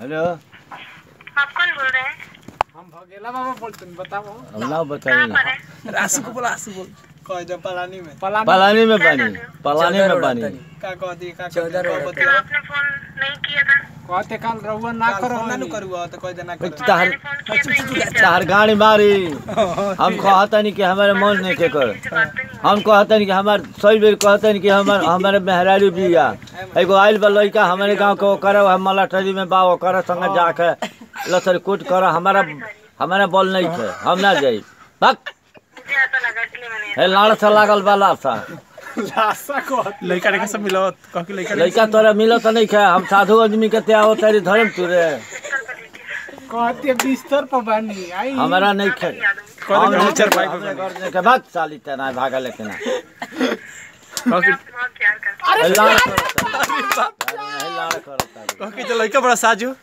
Hello, आप कौन बोल रहे हैं? हम भगेला बाबा बोलते हैं, बताओ। हम ना बताइए ना। आसू को बोल, आसू बोल। कह दे पलानी में पलानी में पानी, पलानी में पानी। का कह दी का तो आपने फोन नहीं किया था? कहते काल रहुआ ना करो ना करूँ तो कह देना करो। तार तार गाड़ी मारी। हम कहता नहीं कि हमारे मन नहीं के कर। हम कहता नहीं कि हमारे सही बेर कहता नहीं कि हमारे मेहरारू बिया एगो आइल बा लड़का हमारे गांव के करे हम मलाटरी में बा करे संग जाके लसर कूट कर हमारा बॉल नहीं थे हम ना जाई भाग ए लाड़ से लागल बा लाशा लाशा को लड़का रे सब मिलत कह के लड़का तोरा मिलत नहीं खे हम साधु आदमी के ते आओ तेरी धर्म तुरे कहते बिस्तर पर बानी आई हमारा नहीं खे कह दे चल भाई करने के भाग साली तना भागा लेकिन अरे लाड़ करता कह के तो लड़का बड़ा साजू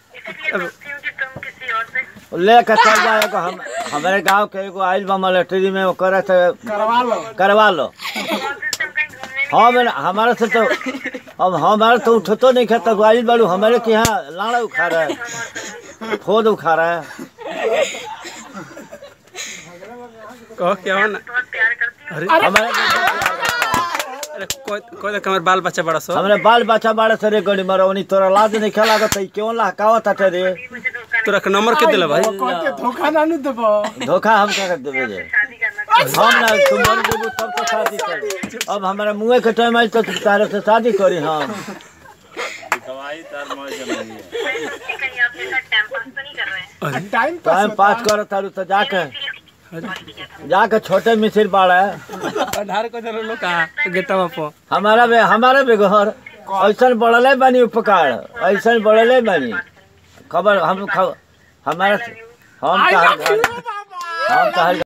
लेके चल जाएगा हम हमारे गांव के एगो आइल बा मिलिट्री में वो करे थे करवा लो हम हमारे से तो अब हमारे तो उठतो नहीं खाता आइल बालू हमारे के यहाँ लाड़ा उखा रहा है खोद उखा रहा है कह के हो ना अरे कोई कमर बाल बच्चा बड़ा सो हमारे बाल बच्चा बड़ा से रे गड़ी मरवनी तोरा लाज नहीं खेला गई क्यों लहकावत हटे रे तोरा के नंबर के दिला भाई कहते धोखा ना देबो धोखा हम क्या कर देबे जे हम ना तुम मन देबो तब तो शादी करी अब हमारा मुंह के टाइम आई तो तारे से शादी करी हम दवाई तार मौज नहीं है टाइम टाइम पास कर तारू तो जाके छोटे मिसिर बाड़ा आधार को जरूर लोग कहा गेटवा पर हमारा भी घर ऐसा बढ़ले बानी उपकार ऐसा बढ़ले बानी खबर हम हमारा हम